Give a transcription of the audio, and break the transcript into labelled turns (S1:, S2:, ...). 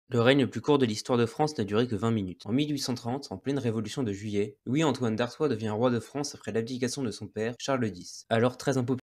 S1: Le règne le plus court de l'histoire de France n'a duré que 20 minutes. En 1830, en pleine révolution de juillet, Louis-Antoine d'Artois devient roi de France après l'abdication de son père, Charles X. Alors très impopulaire